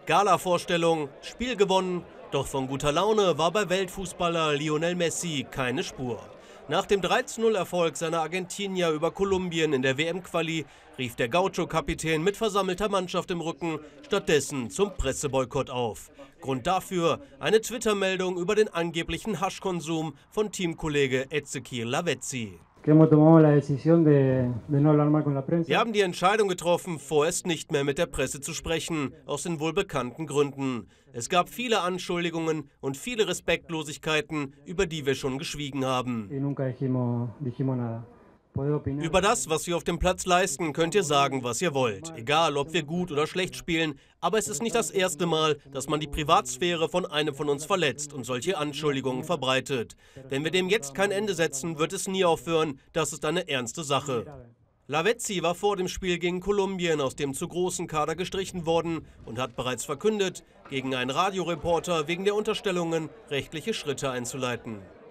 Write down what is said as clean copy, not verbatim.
Gala-Vorstellung, Spiel gewonnen, doch von guter Laune war bei Weltfußballer Lionel Messi keine Spur. Nach dem 3:0-Erfolg seiner Argentinier über Kolumbien in der WM-Quali rief der Gaucho-Kapitän mit versammelter Mannschaft im Rücken stattdessen zum Presseboykott auf. Grund dafür eine Twitter-Meldung über den angeblichen Haschkonsum von Teamkollege Ezequiel Lavezzi. Wir haben die Entscheidung getroffen, vorerst nicht mehr mit der Presse zu sprechen, aus den wohl bekannten Gründen. Es gab viele Anschuldigungen und viele Respektlosigkeiten, über die wir schon geschwiegen haben. Über das, was wir auf dem Platz leisten, könnt ihr sagen, was ihr wollt. Egal, ob wir gut oder schlecht spielen, aber es ist nicht das erste Mal, dass man die Privatsphäre von einem von uns verletzt und solche Anschuldigungen verbreitet. Wenn wir dem jetzt kein Ende setzen, wird es nie aufhören. Das ist eine ernste Sache. Lavezzi war vor dem Spiel gegen Kolumbien aus dem zu großen Kader gestrichen worden und hat bereits verkündet, gegen einen Radioreporter wegen der Unterstellungen rechtliche Schritte einzuleiten.